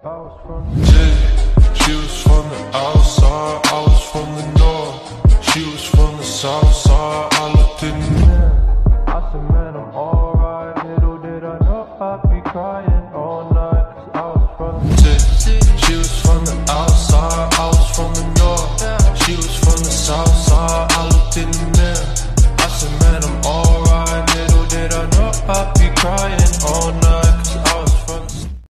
She was from the outside, I was from the north. She was from the south side, I looked in the mirror, I said, man, I'm alright.